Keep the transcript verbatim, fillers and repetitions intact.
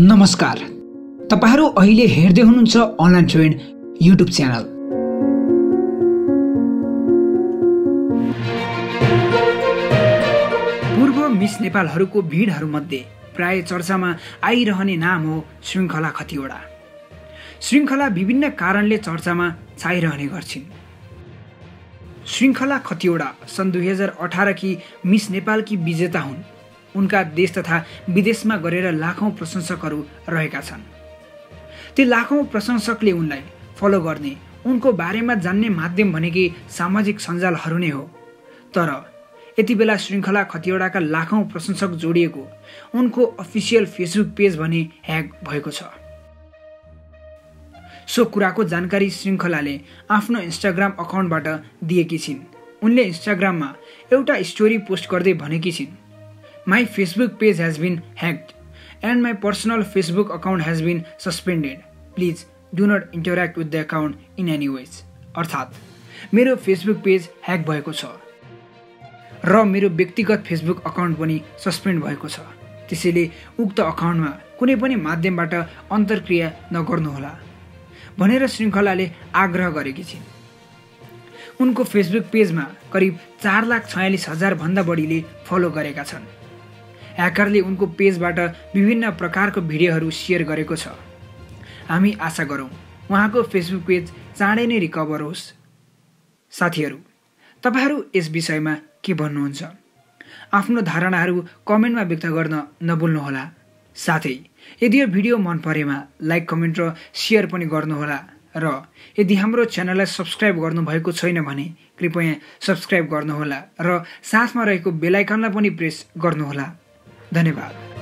नमस्कार, तपाईहरु अहिले हेर्दै हुनुहुन्छ अनलाइन ट्रेन्ड युट्युब च्यानल। पूर्व मिस नेपालहरुको भिडहरुमध्ये प्राय चर्चामा आइरहने नाम हो श्रृङ्खला खतिवडा। श्रृङ्खला विभिन्न कारणले चर्चामा छाइरहने गर्छिन्। श्रृङ्खला खतिवडा सन् दुई हजार अठारह की मिस नेपाल की विजेता हुन्। उनका देश तथा विदेशमा गरेर लाखौं प्रशंसकहरू रहेका छन्। ती लाखौं प्रशंसकले उनलाई फलो गर्ने, उनको बारेमा जान्ने माध्यम भनेकै सामाजिक सञ्जालहरू नै हो। तर यति बेला श्रृङ्खला खतिवडाका लाखौं प्रशंसक जोडिएको उनको अफिसियल फेसबुक पेज भने ह्याक भएको छ। सो कुराको जानकारी श्रृङ्खलाले आफ्नो इन्स्टाग्राम अकाउन्टबाट दिएकी छिन्। उनले इन्स्टाग्राममा एउटा स्टोरी पोस्ट गर्दै भनेकी छिन्, My Facebook page has been hacked and my personal Facebook account has been suspended. Please do not interact with the account in any ways. अर्थात् मेरो फेसबुक पेज ह्याक भएको छ र मेरो व्यक्तिगत फेसबुक अकाउन्ट पनि सस्पेन्ड भएको छ। त्यसैले उक्त अकाउन्टमा कुनै पनि माध्यमबाट अन्तर्क्रिया नगर्नुहोला भनेर श्रृङ्खलाले आग्रह गरेकी छिन्। उनको फेसबुक पेजमा करिब चार लाख छयालिस हजार भन्दा बढीले फलो गरेका छन्। ह्याकरले उनको पेजबाट विभिन्न प्रकारको भिडियोहरू सेयर गरेको छ। हामी आशा गरौँ उहाँको फेसबुक पेज चाँडै नै रिकभर होस्। साथीहरू, तपाईहरू यस विषयमा के भन्नुहुन्छ? आफ्नो धारणाहरू कमेन्टमा व्यक्त गर्न नभुल्नुहोला। साथै यदि यो भिडियो मन परेमा लाइक, कमेन्ट र सेयर पनि गर्नुहोला र यदि हाम्रो च्यानललाई सब्स्क्राइब गर्नुभएको छैन भने कृपया सब्स्क्राइब गर्नुहोला र साथमा रहेको बेल आइकनलाई पनि प्रेस गर्नुहोला। धन्यवाद।